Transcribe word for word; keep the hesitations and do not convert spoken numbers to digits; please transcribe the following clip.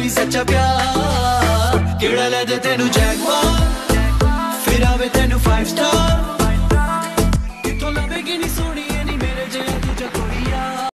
ਕੋਈ ਸੱਚਾ ਪਿਆਰ ਕਿਹੜਾ ਲੈ ਦੇ ਤੈਨੂੰ ਜੈਗਵਾਰ